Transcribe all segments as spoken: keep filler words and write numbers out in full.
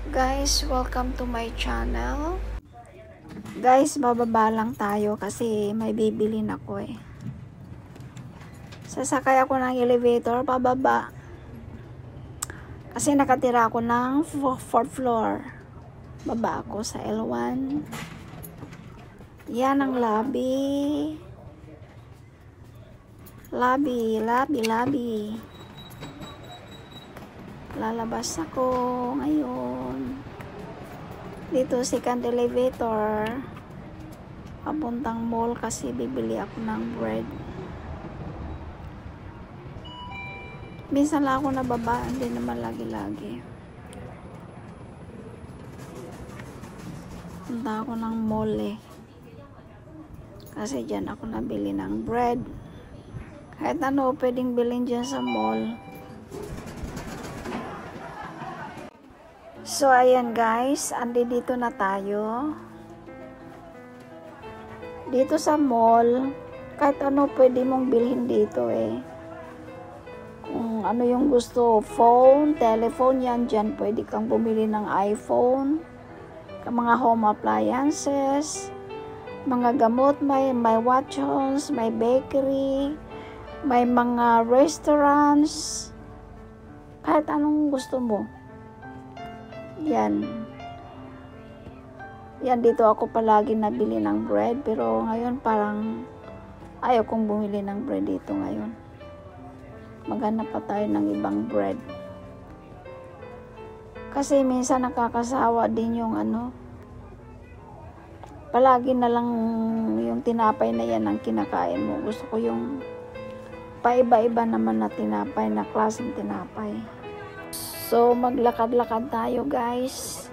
Guys, welcome to my channel. Guys, bababa lang tayo kasi may bibilin ako eh. Sasakay ako ng elevator, pababa. Kasi nakatira ako ng fourth floor. Baba ako sa L one. Yan ang lobby. Lobby, lobby, lobby. Lalabas ako ngayon. Dito second elevator. Papuntang mall kasi bibili ako ng bread. Minsan lang ako nababa, hindi naman lagi-lagi. Punta ako ng mall eh. Kasi dyan ako nabili ng bread. Kahit ano pwedeng bilhin dyan sa mall. So, ayan guys, andi dito na tayo. Dito sa mall, kahit ano pwede mong bilhin dito eh. Kung ano yung gusto, phone, telephone, yan dyan. Pwede kang bumili ng iPhone, mga home appliances, mga gamot, may, may watches, may bakery, may mga restaurants, kahit anong gusto mo. Yan. Yan, dito ako palagi nabili ng bread. Pero ngayon parang ayaw kong bumili ng bread dito ngayon. Maghanap pa tayo ng ibang bread. Kasi minsan nakakasawa din yung ano. Palagi na lang yung tinapay na yan ang kinakain mo. Gusto ko yung paiba-iba naman na tinapay, na klaseng tinapay. So, maglakad-lakad tayo guys.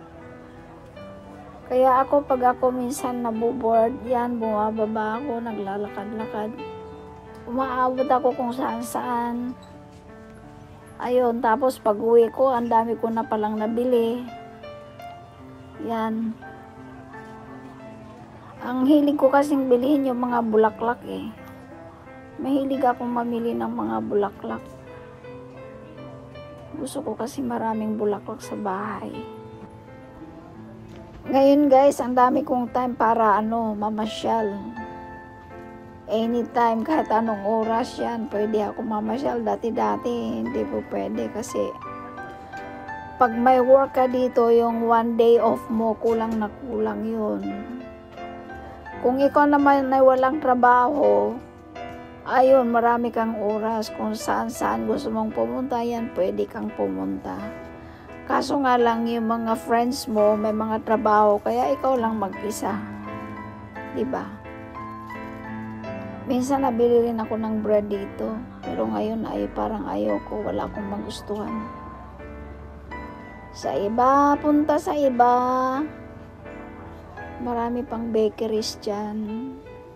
Kaya ako, pag ako minsan nabuboard, yan, bumababa ako, naglalakad-lakad. Umaabot ako kung saan-saan. Ayun, tapos pag uwi ko, ang dami ko na palang nabili. Yan. Ang hilig ko kasing bilhin yung mga bulaklak eh. Mahilig akong mamili ng mga bulaklak. Gusto ko kasi maraming bulaklak sa bahay. Ngayon guys, ang dami kong time para ano, mamasyal. Anytime, kahit anong oras yan, pwede ako mamasyal. Dati-dati, hindi po pwede kasi pag may work ka dito, yung one day off mo, kulang na kulang yun. Kung ikaw naman ay walang trabaho, ayun, marami kang oras. Kung saan-saan gusto mong pumunta, yan, pwede kang pumunta. Kaso nga lang, yung mga friends mo, may mga trabaho, kaya ikaw lang mag-isa. Diba? Minsan nabili rin ako ng bread dito. Pero ngayon ay parang ayoko, wala akong magustuhan. Sa iba, punta sa iba. Marami pang bakeries dyan.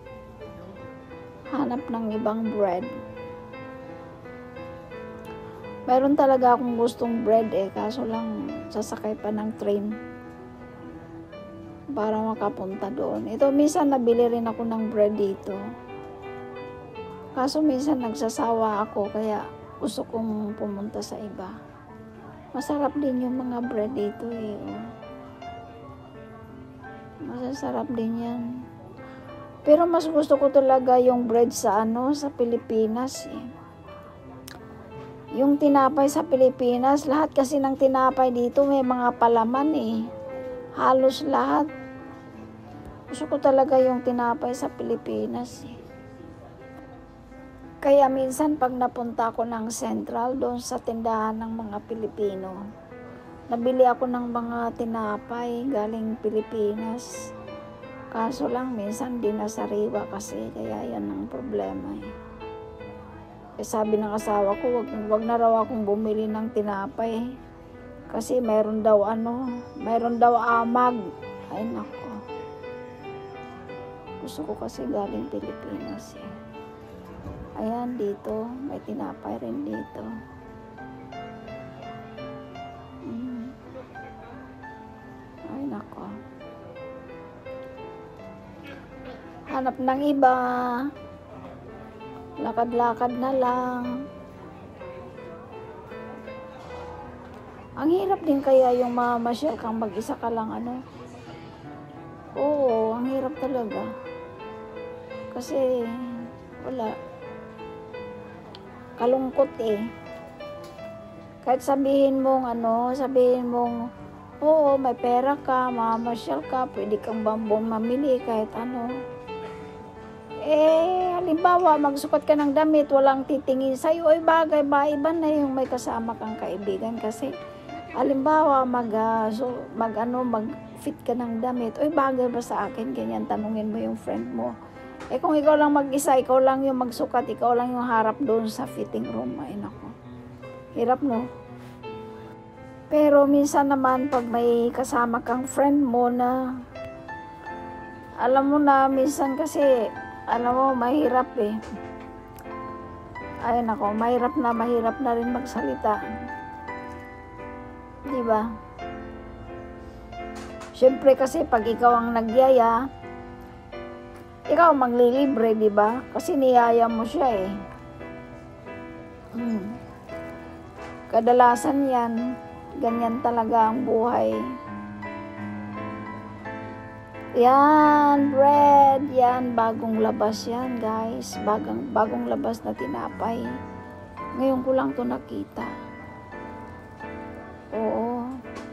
Hanap ng ibang bread. Meron talaga akong gustong bread eh, kaso lang sasakay pa ng train para makapunta doon. Ito, minsan nabili rin ako ng bread dito. Kaso minsan nagsasawa ako, kaya gusto kong pumunta sa iba. Masarap din yung mga bread dito eh. Oh. Masasarap din yan. Pero mas gusto ko talaga yung bread sa ano, sa Pilipinas eh. Yung tinapay sa Pilipinas, lahat kasi ng tinapay dito may mga palaman eh. Halos lahat. Gusto ko talaga yung tinapay sa Pilipinas eh. Kaya minsan pag napunta ako ng Central, doon sa tindahan ng mga Pilipino, nabili ako ng mga tinapay galing Pilipinas. Kaso lang, minsan di nasariwa kasi, kaya yan ang problema eh. Eh sabi ng asawa ko, wag, wag na raw akong bumili ng tinapay. Kasi mayroon daw ano, mayroon daw amag. Ay nako. Gusto ko kasi galing Pilipinas eh. Ayan, dito, may tinapay rin dito. Mm. Ay nako. Hanap ng iba. Lakad-lakad na lang. Ang hirap din kaya yung mamasyal kang mag-isa ka lang, ano? Oo, ang hirap talaga. Kasi, wala. Kalungkot eh. Kahit sabihin mong, ano, sabihin mong, oo, may pera ka, mamasyal ka, pwede kang bambong mamili, kahit ano. Eh, halimbawa, magsukat ka ng damit, walang titingin sa'yo, ay bagay ba, iba na yung may kasama kang kaibigan kasi, halimbawa, mag, uh, so, mag, ano, mag-fit ka ng damit, ay bagay ba sa akin, ganyan, tanungin mo yung friend mo. Eh, kung ikaw lang mag-isa, ikaw lang yung magsukat, ikaw lang yung harap doon sa fitting room, ay nako. Hirap, no? Pero minsan naman, pag may kasama kang friend mo na, alam mo na, minsan kasi, alam mo, mahirap eh. Ay nako, mahirap na, mahirap na rin magsalita. Diba? Siyempre kasi pag ikaw ang nagyaya, ikaw maglilibre, diba? Kasi niyaya mo siya eh. Hmm. Kadalasan yan, ganyan talaga ang buhay. Yan, bread. Yan, bagong labas yan, guys. Bagang, bagong labas na tinapay. Ngayon ko lang to nakita. Oo.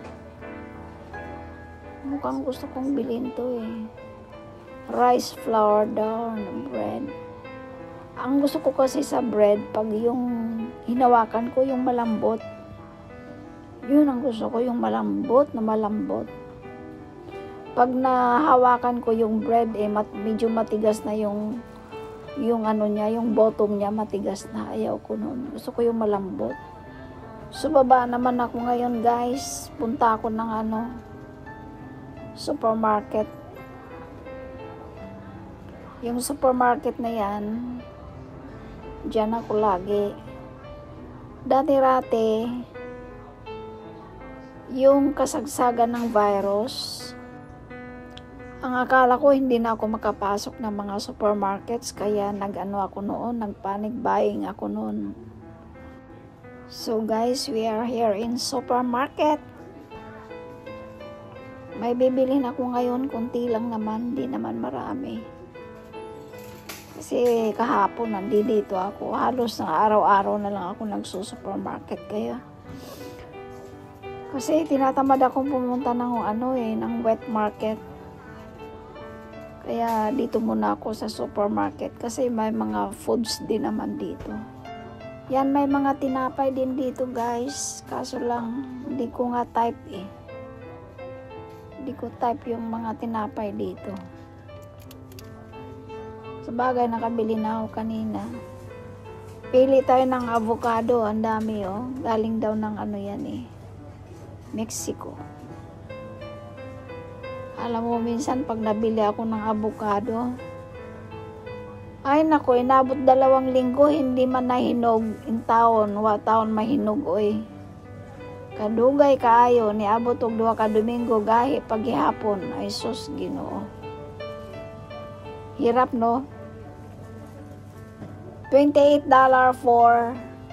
Mukhang gusto kong bilhin to eh. Rice flour daw ng bread. Ang gusto ko kasi sa bread, pag yung hinawakan ko, yung malambot. Yun ang gusto ko, yung malambot na malambot. Pag nahawakan ko yung bread, eh, mat, medyo matigas na yung, yung ano niya, yung bottom niya, matigas na. Ayaw ko nun. Gusto ko yung malambot. So, baba naman ako ngayon, guys. Punta ako ng ano, supermarket. Yung supermarket na yan, dyan ako lagi. Dati-rati, yung kasagsagan ng virus, ang akala ko hindi na ako makapasok ng mga supermarkets, kaya nag-ano ako noon, nag-panic buying ako noon. So guys, we are here in supermarket. May bibilhin ako ngayon, kunti lang naman, hindi naman marami. Kasi kahapon nandito ako, halos na araw-araw na lang ako nagsusupermarket, kaya kasi tinatamad akong pumunta ng ano eh, ng wet market. Kaya dito muna ako sa supermarket kasi may mga foods din naman dito. Yan, may mga tinapay din dito, guys. Kaso lang, hindi ko nga type eh. Hindi ko type yung mga tinapay dito. Sabagay, nakabili na ako kanina. Pili tayo ng avocado. Ang dami oh. Galing daw ng ano yan eh. Mexico. Alam mo, minsan pag nabili ako ng avocado, ay nako, inabot dalawang linggo, hindi man nahinog in taon, wa taon mahinog oy. Kadugay kaayo, niabot og duha ka Domingo gahi paghihapon, ay sus Ginoo. Hirap no? twenty-eight dollars for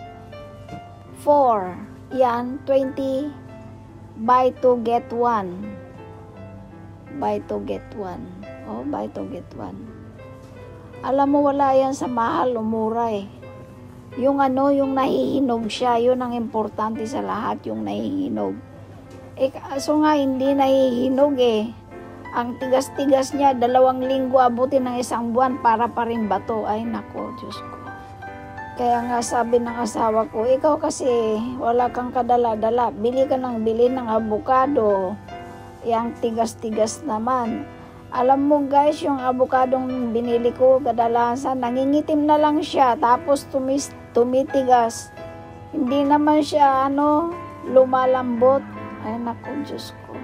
four. Yan, twenty buy two get one. Buy to get one. Oh, buy to get one. Alam mo, wala yan sa mahal o mura eh. Yung ano, yung nahihinog siya, yun ang importante sa lahat, yung nahihinog. Eh, kaso nga, hindi nahihinog eh. Ang tigas-tigas niya, dalawang linggo, abutin ng isang buwan, para pa rin bato. Ay, nako, Diyos ko. Kaya nga sabi ng asawa ko, ikaw kasi, wala kang kadala-dala. Bili ka ng bili ng avocado. Yang tigas-tigas naman. Alam mo guys, yung avocadong binili ko, kadalasan, nangingitim na lang siya, tapos tumis, tumitigas. Hindi naman siya, ano, lumalambot. Ay, naku, Diyos ko.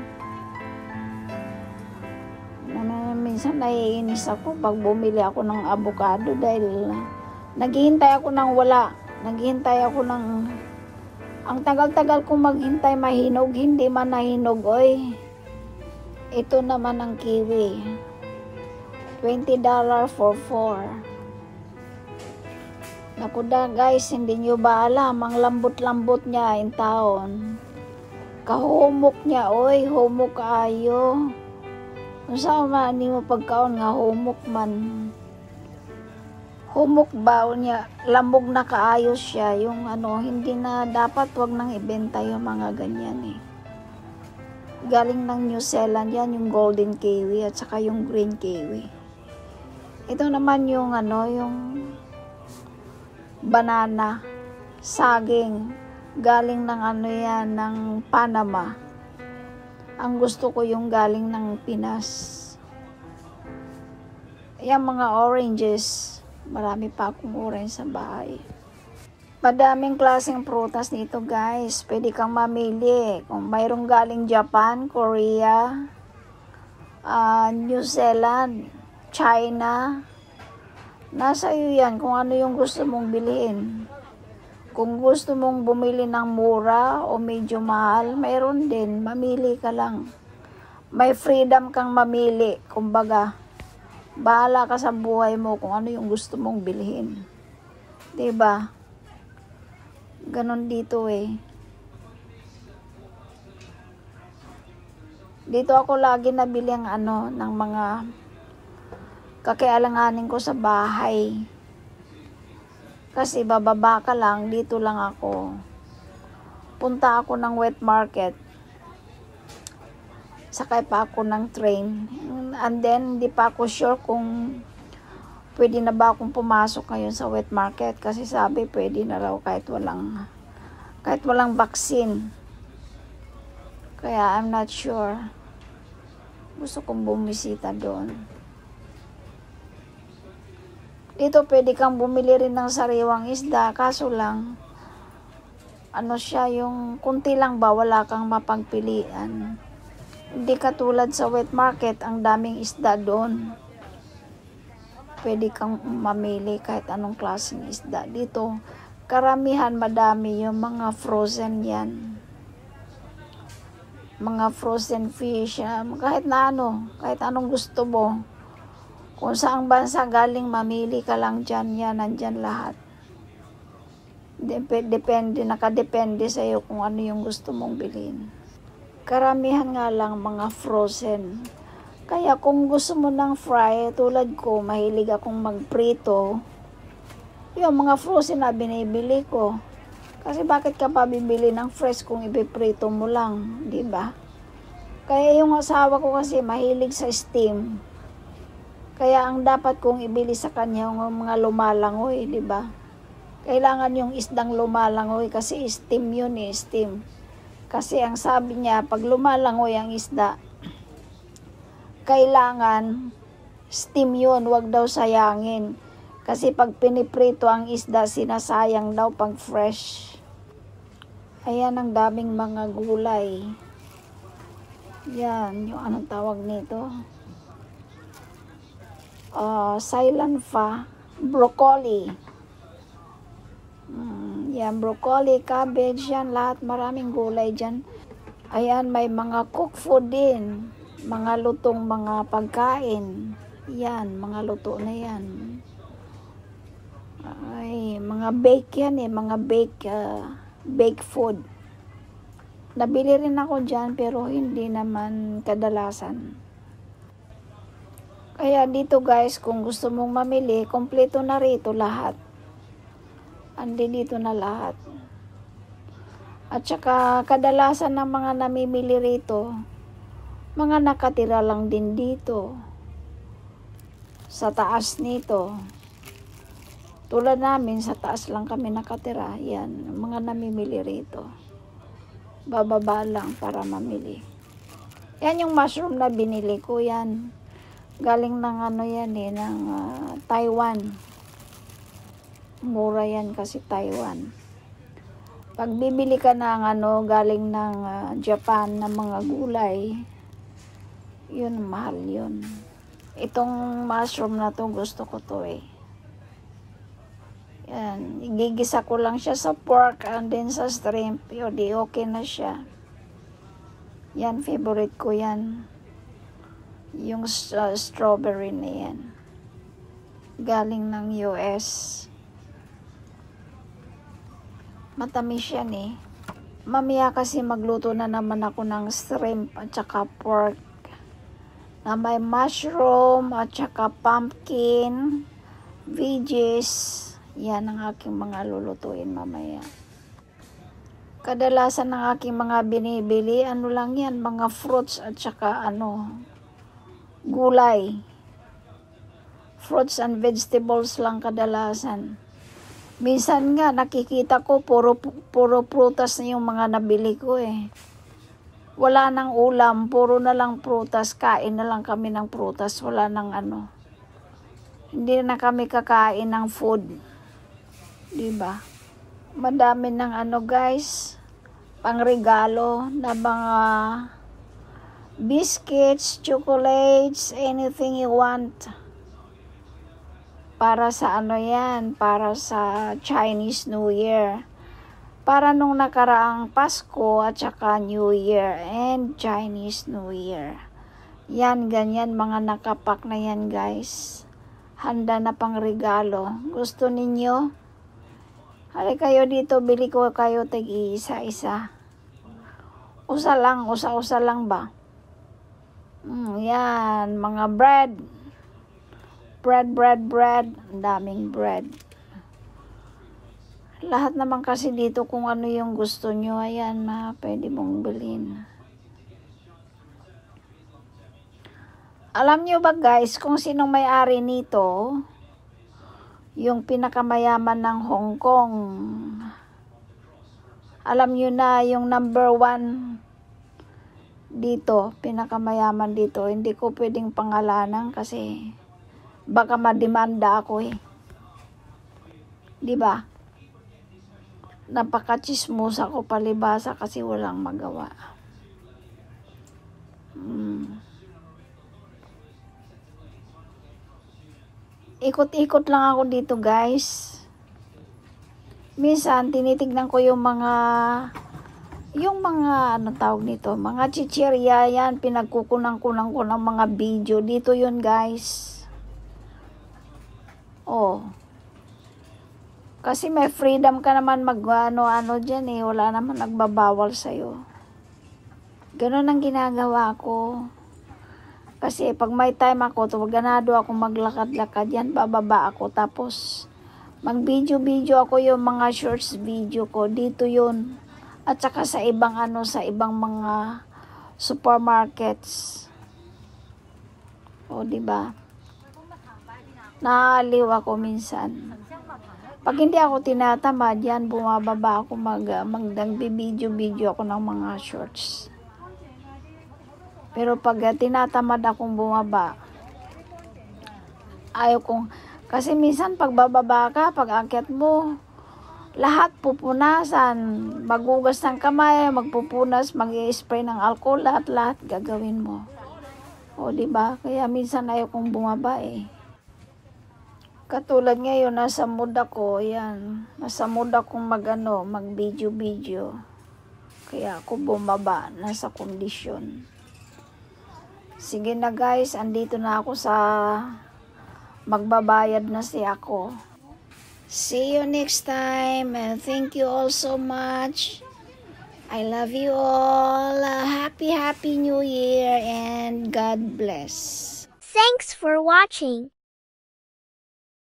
Minsan naiinis ako pag bumili ako ng avocado dahil naghihintay ako ng wala. Naghihintay ako ng, ang tagal-tagal kong maghintay mahinog, hindi man nahinog, oy. Ito naman ang kiwi. twenty dollars for four. Naku da guys, hindi nyo ba alam, ang lambot-lambot niya in taon. Kahumok niya, oy, humok kaayo. Kung saan man mo pagkaon nga humok man. Humok ba niya, lamog na kaayos siya. Yung ano, hindi na dapat wag nang ibenta yung mga ganyan eh. Galing ng New Zealand yan, yung golden kiwi at saka yung green kiwi. Ito naman yung ano, yung banana, saging. Galing ng ano yan, ng Panama. Ang gusto ko yung galing ng Pinas. Yung mga oranges, marami pa akong orange sa bahay. Madaming klaseng prutas dito guys, pwede kang mamili. Kung mayroong galing Japan, Korea, uh, New Zealand, China, nasa iyo yan kung ano yung gusto mong bilhin. Kung gusto mong bumili ng mura o medyo mahal, mayroon din. Mamili ka lang. May freedom kang mamili. Kumbaga, bahala ka sa buhay mo kung ano yung gusto mong bilhin. Diba? Ganon dito eh. Dito ako lagi nabili ang ano, ng mga kakialanganin ko sa bahay. Kasi bababa ka lang, dito lang ako. Punta ako ng wet market. Sakay pa ako ng train. And then, hindi pa ako sure kung pwede na ba akong pumasok ngayon sa wet market. Kasi sabi, pwede na raw kahit walang, kahit walang vaccine. Kaya, I'm not sure. Gusto kong bumisita doon. Dito pwede kang bumili rin ng sariwang isda, kaso lang, ano siya, yung kunti lang ba, wala kang mapagpilian. Hindi katulad sa wet market, ang daming isda doon. Pwede kang mamili kahit anong klaseng isda. Dito, karamihan madami yung mga frozen yan. Mga frozen fish, kahit na ano, kahit anong gusto mo. Kung saang bansa galing, mamili ka lang dyan, yan, nandyan lahat. Dep- depende, nakadepende sa'yo kung ano yung gusto mong bilhin. Karamihan nga lang mga frozen. Kaya kung gusto mo ng fry, tulad ko, mahilig akong magprito, yung mga frozen na binibili ko. Kasi bakit ka pa bibili ng fresh kung ipiprito mo lang, di ba? Kaya yung asawa ko kasi mahilig sa steam. Kaya ang dapat kong ibili sa kanya yung mga lumalangoy, di ba? Kailangan yung isdang lumalangoy kasi steam yun eh, steam. Kasi ang sabi niya, pag lumalangoy ang isda, kailangan steam yun, wag daw sayangin. Kasi pag piniprito ang isda, sinasayang daw pag fresh. Ayan ang daming mga gulay. Yan, yung anong tawag nito? Uh, silent fa, broccoli. Mm, yan, broccoli, cabbage, yan, lahat, maraming gulay dyan. Ayan, may mga cook food din. Mga lutong mga pagkain. Yan, mga luto na yan. Ay, mga bake yan eh, mga bake, uh, bake food. Nabili rin ako dyan, pero hindi naman kadalasan. Kaya dito guys, kung gusto mong mamili, kompleto na rito lahat. Andi dito na lahat. At saka kadalasan ng mga namimili rito, mga nakatira lang din dito. Sa taas nito. Tulad namin, sa taas lang kami nakatira. Yan, mga namimili rito. Bababa lang para mamili. Yan yung mushroom na binili ko, yan. Galing ng ano yan eh, ng uh, Taiwan. Mura yan kasi Taiwan. Pag bibili ka ng ano, galing ng uh, Japan na mga gulay, yun, mahal yun. Itong mushroom na to, gusto ko to eh. Yan, igigisa ko lang siya sa pork and then sa shrimp. Yun, di okay na siya. Yan, favorite ko yan. Yung uh, strawberry na yan. Galing ng U S. Matamis yan eh. Mamaya kasi magluto na naman ako ng shrimp at saka pork na may mushroom at saka pumpkin, veggies. Yan ang aking mga lulutuin mamaya. Kadalasan ng aking mga binibili, ano lang yan, mga fruits at saka ano, gulay. Fruits and vegetables lang kadalasan. Minsan nga nakikita ko puro puro prutas na yung mga nabili ko eh. Wala nang ulam, puro na lang prutas, kain na lang kami ng prutas, wala nang ano. Hindi na kami kakain ng food. 'Di ba? Madami ng ano guys, pangregalo na mga biscuits, chocolates, anything you want. Para sa ano yan, para sa Chinese New Year. Para nung nakaraang Pasko at saka New Year and Chinese New Year. Yan, ganyan, mga nakapak na yan guys. Handa na pang regalo. Gusto ninyo? Hali kayo dito, bili ko kayo tig-isa-isa. Usa lang, usa-usa lang ba? Mm, yan, mga bread. Bread, bread, bread. Ang daming bread. Lahat naman kasi dito kung ano yung gusto nyo, ayan na, pwede mong bilhin. Alam nyo ba guys, kung sinong may-ari nito, yung pinakamayaman ng Hong Kong. Alam nyo na, yung number one dito, pinakamayaman dito. Hindi ko pwedeng pangalanan kasi baka mademanda ako eh. 'Di ba? Napaka-chismosa ako palibasa kasi walang magawa. Hmm. Ikot-ikot lang ako dito, guys. Minsan tinitignan ko yung mga yung mga ano tawag nito, mga chichirya yan, pinagkukunang-kunang ko ng mga video dito yun, guys. Oh. Kasi may freedom ka naman mag-ano-ano dyan eh. Wala naman nagbabawal sa'yo. Ganun ang ginagawa ko. Kasi pag may time ako, ganado ako maglakad-lakad yan, bababa ako. Tapos, mag-video-video ako yung mga shorts video ko. Dito yun. At saka sa ibang ano, sa ibang mga supermarkets. O, diba? Naaliw ako minsan. Pag hindi ako tinatamad, yan, bumababa ako mag, magdang video-video ako ng mga shorts. Pero pag tinatamad akong bumaba, ayaw kong, kasi minsan pag bababa ka, pag akyat mo, lahat pupunasan, magugas ng kamay, magpupunas, mag-i-spray ng alcohol, lahat-lahat gagawin mo. O, diba? Kaya minsan ayaw kong bumaba eh. Katulad ngayon, nasa mood ako, yan. Nasa mood akong mag-ano, mag-video-video. Kaya ako bumaba, nasa kondisyon. Sige na guys, andito na ako sa magbabayad na si ako. See you next time and thank you all so much. I love you all. Happy, happy New Year and God bless. Thanks for watching.